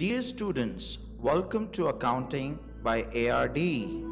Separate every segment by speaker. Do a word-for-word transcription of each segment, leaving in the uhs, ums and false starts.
Speaker 1: Dear students, welcome to Accounting by A R D.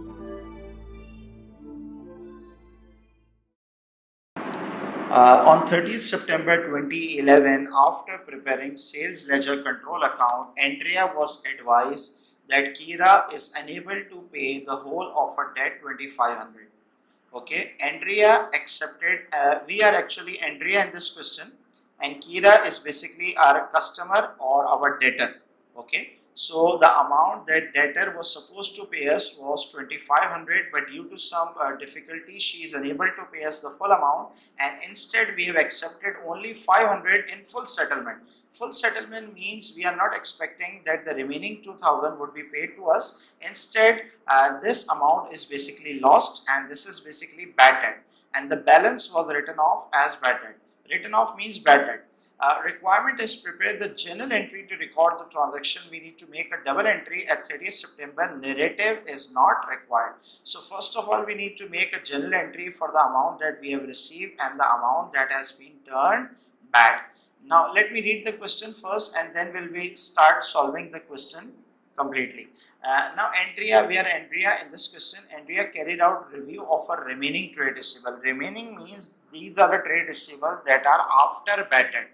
Speaker 1: Uh, on thirtieth September twenty eleven, after preparing sales ledger control account, Andrea was advised that Kira is unable to pay the whole of her debt twenty-five hundred. Okay, Andrea accepted. Uh, we are actually Andrea in this question, and Kira is basically our customer or our debtor. Okay, so the amount that debtor was supposed to pay us was twenty-five hundred, but due to some uh, difficulty, she is unable to pay us the full amount, and instead we have accepted only five hundred in full settlement. Full settlement means we are not expecting that the remaining two thousand would be paid to us. Instead, uh, this amount is basically lost, and this is basically bad debt, and the balance was written off as bad debt. Written off means bad debt. Uh, requirement is prepare the journal entry to record the transaction. We need to make a double entry at thirtieth September. Narrative is not required. So first of all, we need to make a journal entry for the amount that we have received and the amount that has been turned bad. Now let me read the question first, and then we'll be start solving the question completely. Uh, now Andrea, we are Andrea in this question. Andrea carried out review of her remaining trade receivable. Remaining means these are the trade receivables that are after bad debt.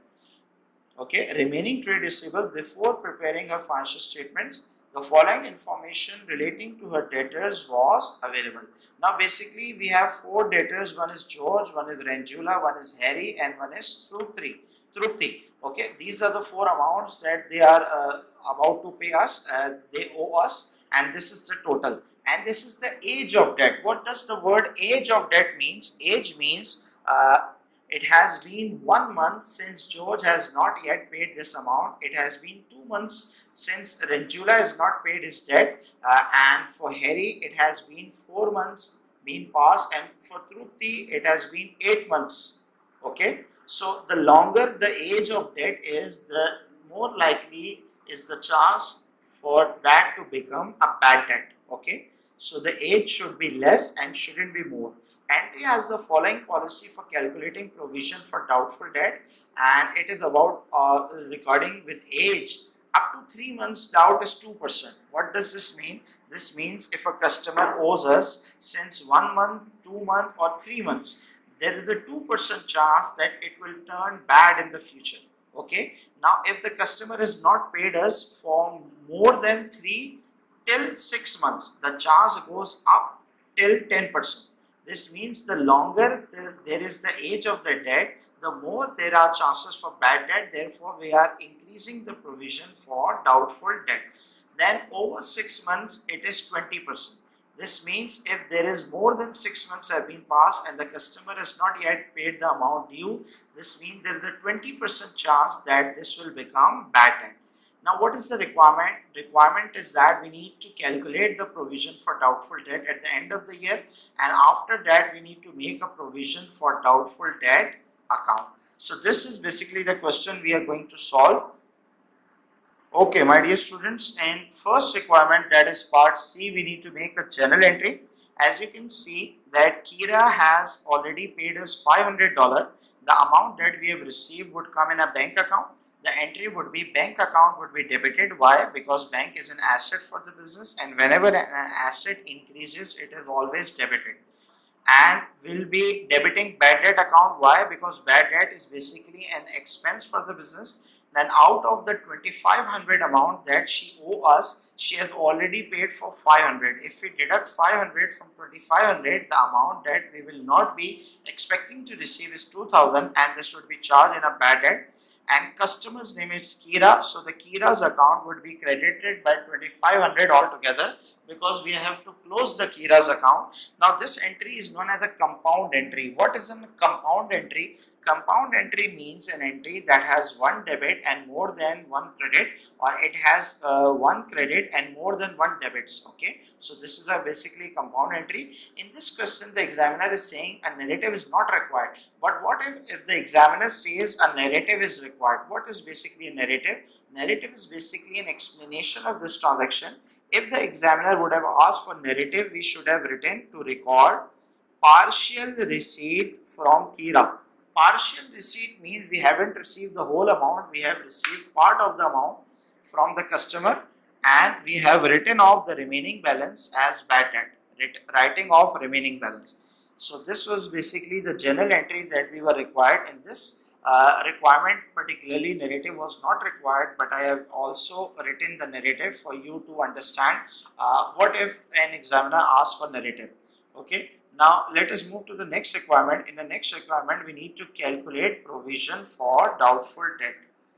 Speaker 1: Okay, remaining trade receivable before preparing her financial statements. The following information relating to her debtors was available. Now basically we have four debtors. One is George, one is Ranjula, one is Harry, and one is Trupti. Trupti. Okay, these are the four amounts that they are uh, about to pay us. Uh, they owe us, and this is the total. And this is the age of debt. What does the word age of debt means? Age means uh, it has been one month since George has not yet paid this amount. It has been two months since Ranjula has not paid his debt. Uh, and for Harry, it has been four months been passed. And for Trupti, it has been eight months. Okay. So the longer the age of debt is, the more likely is the chance for that to become a bad debt. Okay. So the age should be less and shouldn't be more. Andrea has the following policy for calculating provision for doubtful debt, and it is about uh, regarding with age. Up to three months doubt is two percent. What does this mean? This means if a customer owes us since one month, two months or three months, there is a two percent chance that it will turn bad in the future. Okay. Now if the customer has not paid us for more than three till six months, the chance goes up till ten percent. This means the longer the, there is the age of the debt, the more there are chances for bad debt. Therefore, we are increasing the provision for doubtful debt. Then over six months, it is twenty percent. This means if there is more than six months have been passed and the customer has not yet paid the amount due, this means there is a twenty percent chance that this will become bad debt. Now, what is the requirement? Requirement is that we need to calculate the provision for doubtful debt at the end of the year, and after that we need to make a provision for doubtful debt account. So this is basically the question we are going to solve. Okay, my dear students, and first requirement, that is part C, we need to make a journal entry. As you can see that Kira has already paid us five hundred dollars. The amount that we have received would come in a bank account. The entry would be bank account would be debited. Why? Because bank is an asset for the business, and whenever an asset increases, it is always debited. And will be debiting bad debt account. Why? Because bad debt is basically an expense for the business. Then out of the twenty-five hundred amount that she owe us, she has already paid for five hundred. If we deduct five hundred from twenty-five hundred, the amount that we will not be expecting to receive is two thousand, and this would be charged in a bad debt. And customer's name is Kira, so the Kira's account would be credited by twenty-five hundred altogether, because we have to close the Kira's account. Now this entry is known as a compound entry. What is a compound entry? Compound entry means an entry that has one debit and more than one credit, or it has uh, one credit and more than one debits. Okay, so this is a basically compound entry. In this question, the examiner is saying a narrative is not required. But what if, if the examiner says a narrative is required? What is basically a narrative? Narrative is basically an explanation of this transaction. If the examiner would have asked for narrative, we should have written to record partial receipt from Kira. Partial receipt means we haven't received the whole amount, we have received part of the amount from the customer, and we have written off the remaining balance as bad debt, writing off remaining balance. So this was basically the general entry that we were required in this uh, requirement. Particularly narrative was not required, but I have also written the narrative for you to understand uh, what if an examiner asks for narrative. Okay, now let us move to the next requirement. In the next requirement, we need to calculate provision for doubtful debt.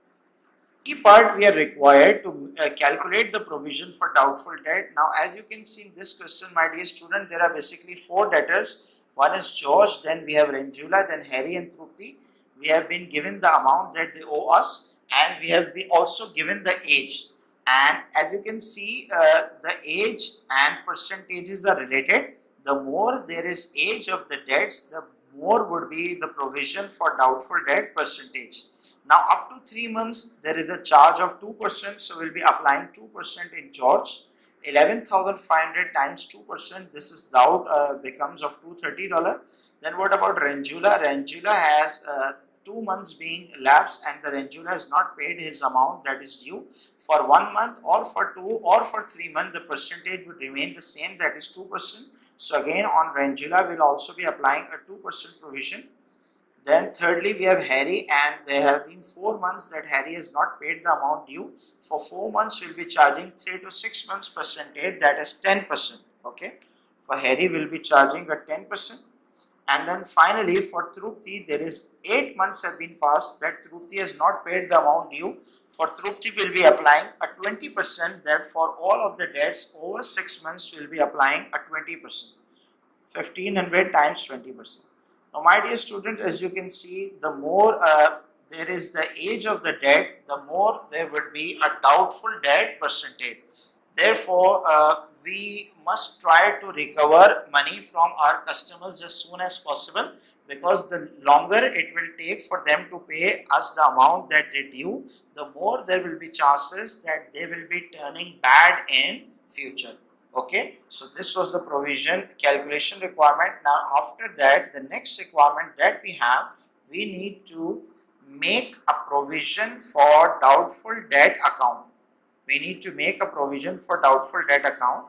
Speaker 1: Key part, we are required to uh, calculate the provision for doubtful debt. Now as you can see in this question, my dear student, there are basically four debtors. One is George, then we have Ranjula, then Harry and Trupti. We have been given the amount that they owe us, and we have been also given the age. And as you can see, uh, the age and percentages are related. The more there is age of the debts, the more would be the provision for doubtful debt percentage. Now up to three months, there is a charge of two percent, so we'll be applying two percent in George. eleven thousand five hundred times two percent, this is doubt uh, becomes of two hundred thirty dollars. Then what about Ranjula? Ranjula has uh, two months being elapsed, and the Ranjula has not paid his amount that is due. For one month or for two or for three months, the percentage would remain the same, that is two percent. So again on Ranjula, we'll also be applying a two percent provision. Then thirdly, we have Harry, and there have been four months that Harry has not paid the amount due. For four months, we'll be charging three to six months percentage, that is ten percent. Okay, for Harry, we'll be charging a ten percent. And then finally, for Trupti, there is eight months have been passed that Trupti has not paid the amount due. For Trupti, we'll be applying a twenty percent. That for all of the debts over six months, we'll be applying a twenty percent. fifteen hundred times twenty percent. Now, my dear students, as you can see, the more uh, there is the age of the debt, the more there would be a doubtful debt percentage. Therefore, uh, we must try to recover money from our customers as soon as possible, because the longer it will take for them to pay us the amount that they due, the more there will be chances that they will be turning bad in future. Okay, so this was the provision calculation requirement. Now after that, the next requirement that we have, we need to make a provision for doubtful debt account. We need to make a provision for doubtful debt account.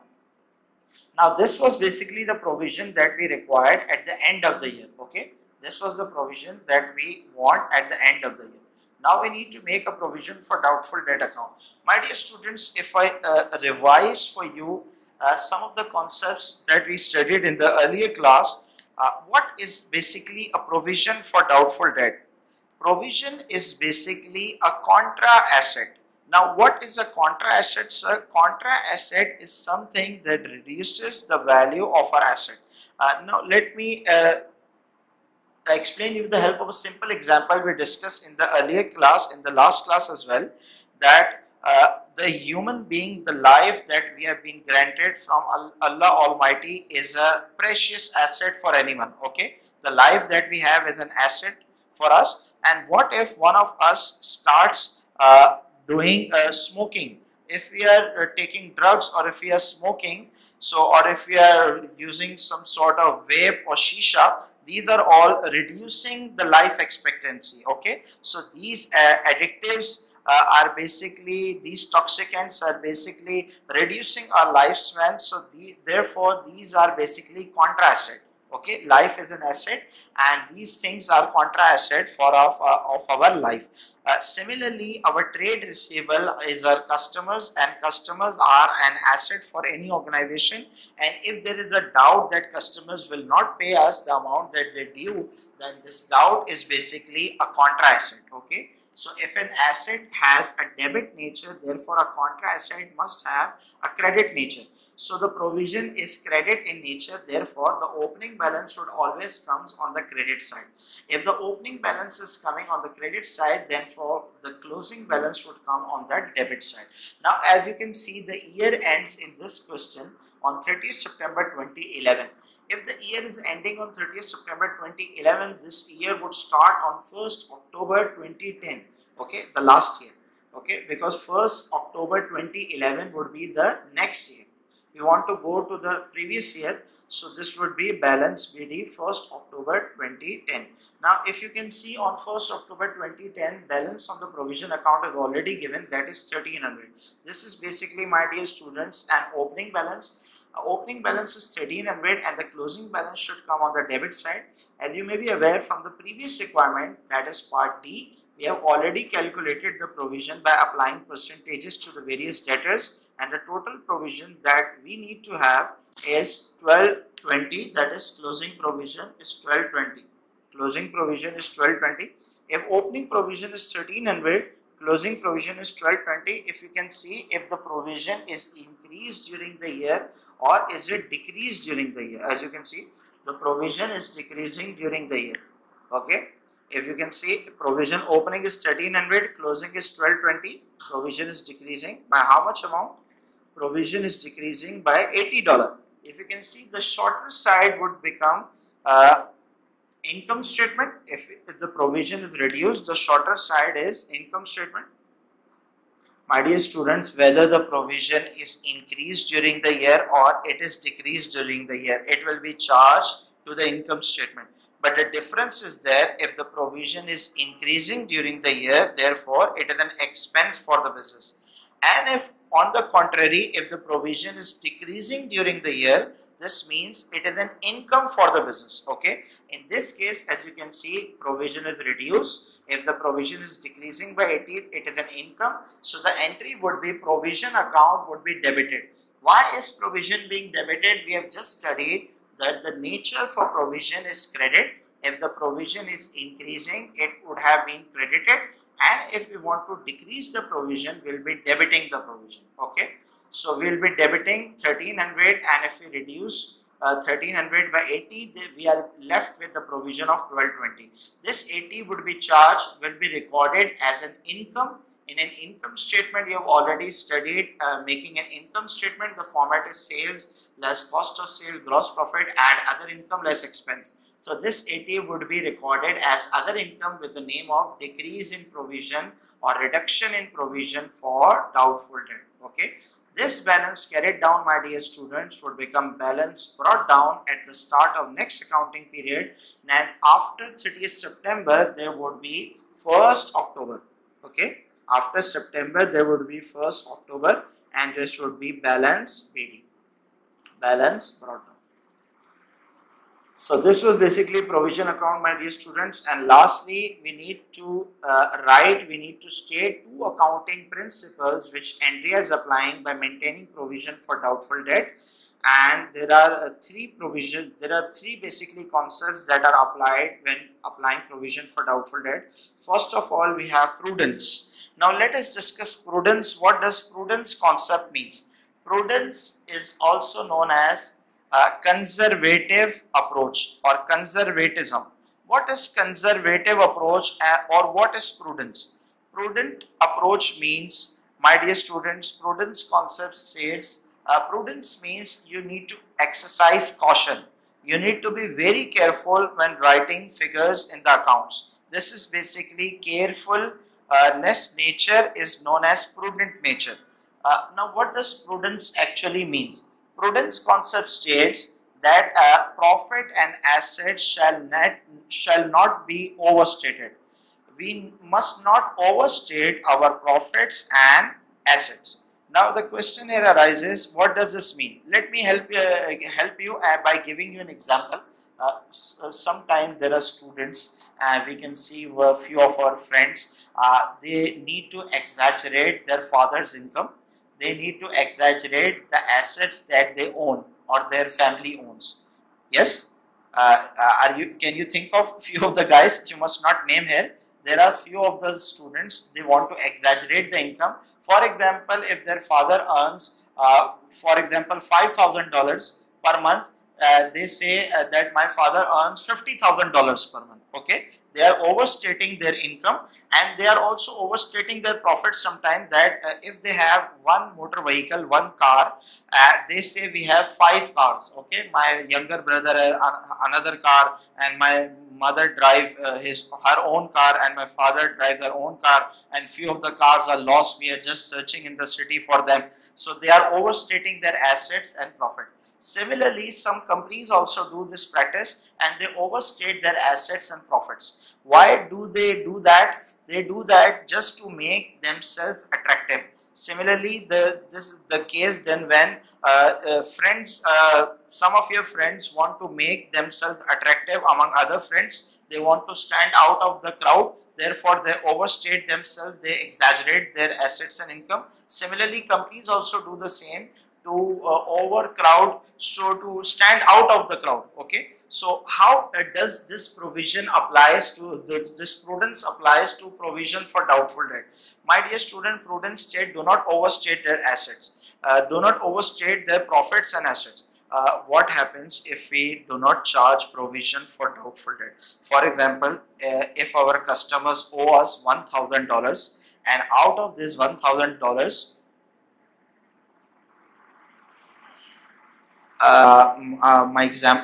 Speaker 1: Now this was basically the provision that we required at the end of the year. Okay, this was the provision that we want at the end of the year. Now we need to make a provision for doubtful debt account. My dear students, if I uh, revise for you Uh, some of the concepts that we studied in the earlier class, uh, what is basically a provision for doubtful debt? Provision is basically a contra asset. Now what is a contra asset, sir? Contra asset is something that reduces the value of our asset. Uh, now let me uh, explain you with the help of a simple example we discussed in the earlier class, in the last class as well, that uh, the human being, the life that we have been granted from Allah Almighty is a precious asset for anyone. Okay, the life that we have is an asset for us. And what if one of us starts uh, doing uh, smoking? If we are uh, taking drugs, or if we are smoking, so or if we are using some sort of vape or shisha, these are all reducing the life expectancy. Okay, so these uh, addictives Uh, are basically, these toxicants are basically reducing our lifespan. So the, therefore these are basically contra asset. Okay, life is an asset, and these things are contra asset for of, uh, of our life. Uh, similarly, our trade receivable is our customers, and customers are an asset for any organization. And if there is a doubt that customers will not pay us the amount that they due, then this doubt is basically a contra asset. Okay, so if an asset has a debit nature, therefore a contra asset must have a credit nature. So the provision is credit in nature, therefore the opening balance should always comes on the credit side. If the opening balance is coming on the credit side, then for the closing balance would come on that debit side. Now as you can see, the year ends in this question on thirtieth September twenty eleven. If the year is ending on thirtieth September twenty eleven, this year would start on first October twenty ten. Okay, the last year. Okay, because first October twenty eleven would be the next year. We want to go to the previous year. So this would be balance B D first October twenty ten. Now if you can see on first October twenty ten, balance on the provision account is already given, that is thirteen hundred. This is basically, my dear students, an opening balance. Uh, opening balance is thirteen hundred and the closing balance should come on the debit side. As you may be aware from the previous requirement, that is part D, we have already calculated the provision by applying percentages to the various debtors, and the total provision that we need to have is twelve twenty, that is closing provision is twelve twenty. Closing provision is twelve twenty. If opening provision is thirteen hundred, closing provision is twelve twenty. If you can see if the provision is increased during the year or is it decreased during the year. As you can see, the provision is decreasing during the year. Okay. If you can see, provision opening is thirteen hundred, closing is twelve twenty. Provision is decreasing by how much amount? Provision is decreasing by eighty dollars. If you can see, the shorter side would become uh, income statement. If, if the provision is reduced, the shorter side is income statement. My dear students, whether the provision is increased during the year or it is decreased during the year, it will be charged to the income statement. But the difference is there, if the provision is increasing during the year, therefore it is an expense for the business. And if on the contrary, if the provision is decreasing during the year, this means it is an income for the business. Okay. In this case, as you can see, provision is reduced. If the provision is decreasing by eighty, it is an income. So the entry would be provision account would be debited. Why is provision being debited? We have just studied that the nature for provision is credit. If the provision is increasing, it would have been credited. And if we want to decrease the provision, we will be debiting the provision. Okay. So we will be debiting thirteen hundred, and if we reduce uh, thirteen hundred by eighty, we are left with the provision of twelve twenty. This eighty would be charged, will be recorded as an income. In an income statement, you have already studied uh, making an income statement. The format is sales less cost of sale, gross profit, and other income less expense. So this eighty would be recorded as other income with the name of decrease in provision or reduction in provision for doubtful debt. Okay. This balance carried down, my dear students, would become balance brought down at the start of next accounting period, and after thirtieth September there would be first October. Okay. After September there would be first October, and this would be balance B D. Balance brought down. So this was basically provision account, my dear students. And lastly, we need to uh, write, we need to state two accounting principles which Andrea is applying by maintaining provision for doubtful debt. And there are uh, three provisions, there are three basically concepts that are applied when applying provision for doubtful debt. First of all, we have prudence. Now let us discuss prudence. What does prudence concept means? Prudence is also known as Uh, conservative approach or conservatism. What is conservative approach uh, or what is prudence? Prudent approach means, my dear students, prudence concept states uh, prudence means you need to exercise caution. You need to be very careful when writing figures in the accounts. This is basically carefulness nature is known as prudent nature. Uh, now what does prudence actually means? Prudence concept states that uh, profit and assets shall not, shall not be overstated. We must not overstate our profits and assets. Now the question here arises, what does this mean? Let me help you, uh, help you uh, by giving you an example. Uh, Sometimes there are students, uh, we can see a few of our friends, uh, they need to exaggerate their father's income. They need to exaggerate the assets that they own or their family owns. Yes? Uh, are you? Can you think of few of the guys? You must not name here. There are few of the students, they want to exaggerate the income. For example, if their father earns, uh, for example, five thousand dollars per month, uh, they say uh, that my father earns fifty thousand dollars per month. Okay? They are overstating their income. And they are also overstating their profit sometimes, that uh, if they have one motor vehicle, one car, uh, they say we have five cars. Okay, my younger brother has another car, and my mother drive uh, his her own car, and my father drives their own car, and few of the cars are lost. We are just searching in the city for them. So they are overstating their assets and profit. Similarly, some companies also do this practice and they overstate their assets and profits. Why do they do that? They do that just to make themselves attractive. Similarly, the this is the case then when uh, uh, friends, uh, some of your friends want to make themselves attractive among other friends. They want to stand out of the crowd. Therefore, they overstate themselves. They exaggerate their assets and income. Similarly, companies also do the same to uh, overcrowd, so to stand out of the crowd. Okay. So how uh, does this provision applies to this, this prudence applies to provision for doubtful debt? My dear student, prudence state do not overstate their assets, uh, do not overstate their profits and assets. Uh, what happens if we do not charge provision for doubtful debt? For example, uh, if our customers owe us one thousand dollars and out of this one thousand dollars, uh, uh, my example,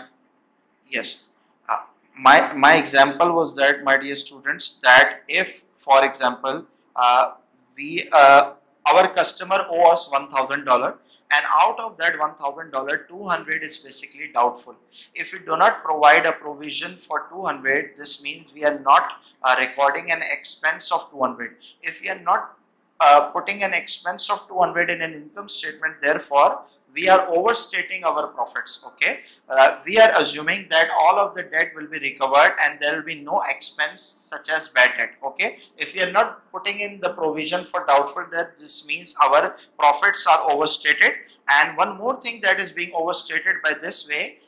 Speaker 1: yes, uh, my my example was that, my dear students, that if, for example, uh, we uh, our customer owe us one thousand dollar and out of that one thousand dollar, two hundred is basically doubtful. If we do not provide a provision for two hundred, this means we are not uh, recording an expense of two hundred. If we are not uh, putting an expense of two hundred in an income statement, therefore we are overstating our profits. Okay, uh, we are assuming that all of the debt will be recovered and there will be no expense such as bad debt. Okay, if we are not putting in the provision for doubtful debt, this means our profits are overstated. And one more thing that is being overstated by this way,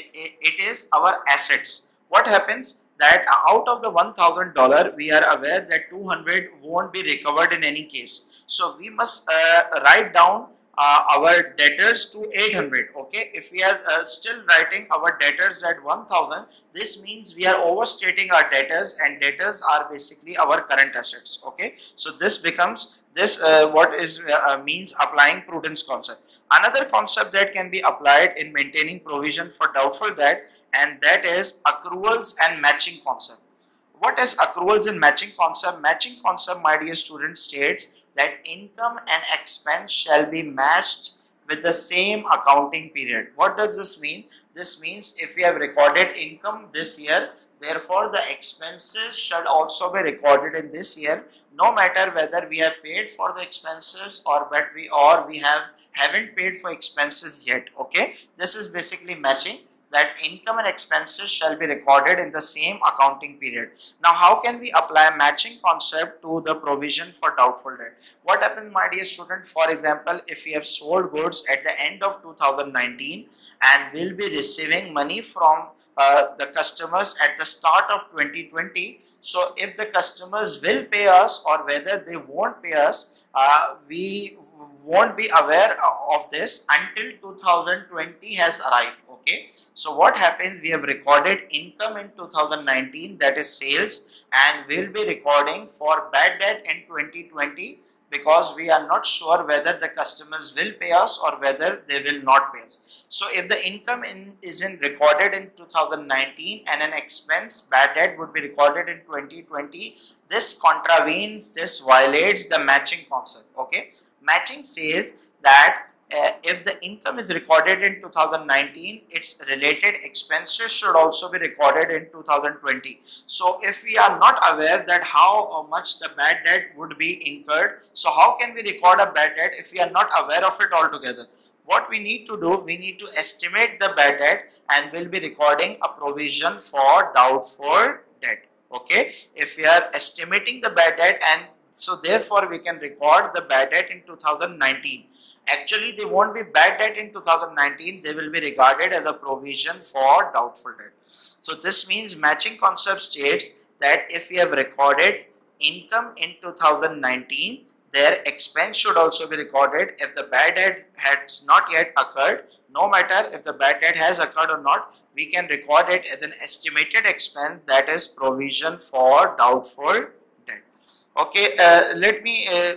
Speaker 1: it is our assets. What happens that out of the one thousand dollar, we are aware that two hundred won't be recovered in any case. So we must uh, write down Uh, our debtors to eight hundred. Okay, if we are uh, still writing our debtors at one thousand, this means we are overstating our debtors, and debtors are basically our current assets. Okay, so this becomes this uh, what is uh, means applying prudence concept. Another concept that can be applied in maintaining provision for doubtful debt, and that is accruals and matching concept. What is accruals and matching concept? Matching concept, my dear student, states that income and expense shall be matched with the same accounting period. What does this mean? This means if we have recorded income this year, therefore the expenses should also be recorded in this year, no matter whether we have paid for the expenses or but we or we have haven't paid for expenses yet. Okay, this is basically matching, that income and expenses shall be recorded in the same accounting period. Now, how can we apply matching concept to the provision for doubtful debt? What happens, my dear student? For example, if we have sold goods at the end of two thousand nineteen and will be receiving money from uh, the customers at the start of twenty twenty, so if the customers will pay us or whether they won't pay us, uh, we won't be aware of this until two thousand twenty has arrived. Okay, so what happens, we have recorded income in two thousand nineteen, that is sales, and we'll be recording for bad debt in twenty twenty because we are not sure whether the customers will pay us or whether they will not pay us. So if the income in, isn't recorded in two thousand nineteen and an expense bad debt would be recorded in twenty twenty, this contravenes, this violates the matching concept. Okay, matching says that Uh, if the income is recorded in two thousand nineteen, its related expenses should also be recorded in two thousand twenty. So if we are not aware that how much the bad debt would be incurred, so how can we record a bad debt if we are not aware of it altogether? What we need to do, we need to estimate the bad debt and we'll be recording a provision for doubtful debt. Okay, if we are estimating the bad debt, and so therefore we can record the bad debt in two thousand nineteen. Actually, they won't be bad debt in two thousand nineteen, they will be regarded as a provision for doubtful debt. So this means matching concept states that if we have recorded income in two thousand nineteen, their expense should also be recorded. If the bad debt has not yet occurred, no matter if the bad debt has occurred or not, we can record it as an estimated expense, that is provision for doubtful debt. Okay, uh, let me uh,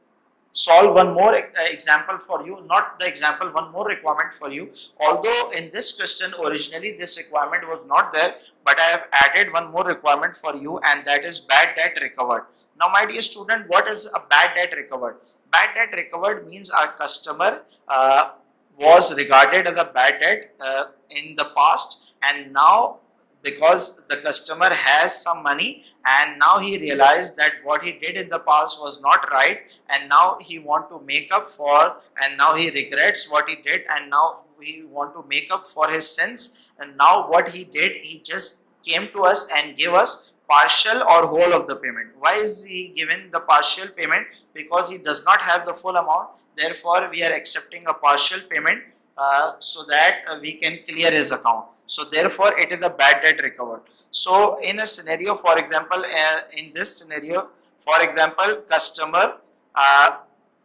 Speaker 1: solve one more uh, example for you, not the example, one more requirement for you. Although in this question originally this requirement was not there, but I have added one more requirement for you, and that is bad debt recovered. Now, my dear student, what is a bad debt recovered? Bad debt recovered means our customer, uh, was regarded as a bad debt uh, in the past, and now because the customer has some money and now he realized that what he did in the past was not right, and now he want to make up for, and now he regrets what he did, and now he want to make up for his sins, and now what he did, he just came to us and gave us partial or whole of the payment. Why is he given the partial payment? Because he does not have the full amount, therefore we are accepting a partial payment uh, so that uh, we can clear his account. So therefore it is a bad debt recovered. So in a scenario, for example, uh, in this scenario, for example, customer uh,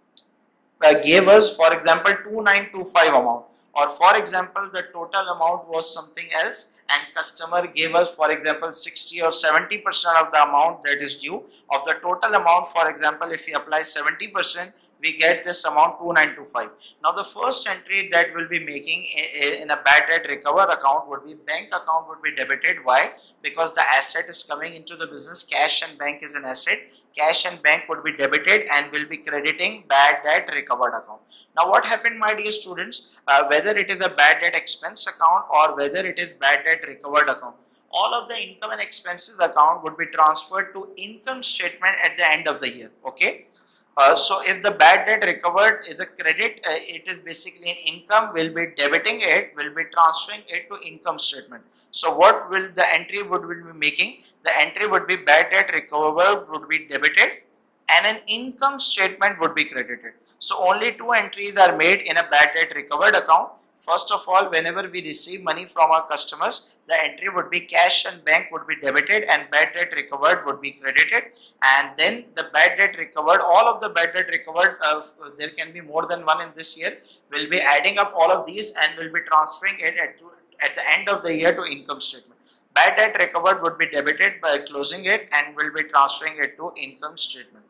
Speaker 1: uh, gave us, for example, two nine two five amount, or for example the total amount was something else, and customer gave us, for example, sixty or seventy percent of the amount that is due of the total amount. For example, if we apply seventy percent, we get this amount two nine two five. Now the first entry that we'll be making in a bad debt recover account would be bank account would be debited. Why? Because the asset is coming into the business, cash and bank is an asset. Cash and bank would be debited and will be crediting bad debt recovered account. Now what happened, my dear students, uh, whether it is a bad debt expense account or whether it is bad debt recovered account, all of the income and expenses account would be transferred to income statement at the end of the year. Okay. Uh, so if the bad debt recovered is a credit, uh, it is basically an income, will be debiting it, will be transferring it to income statement. So what will the entry would we be making? The entry would be bad debt recovered would be debited and an income statement would be credited. So only two entries are made in a bad debt recovered account. First of all, whenever we receive money from our customers, the entry would be cash and bank would be debited and bad debt recovered would be credited. And then the bad debt recovered, all of the bad debt recovered, uh, there can be more than one in this year, will be adding up all of these and will be transferring it at, at the end of the year to income statement. Bad debt recovered would be debited by closing it and will be transferring it to income statement.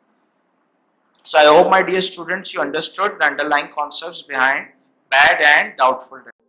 Speaker 1: So I hope, my dear students, you understood the underlying concepts behind bad and doubtful debt.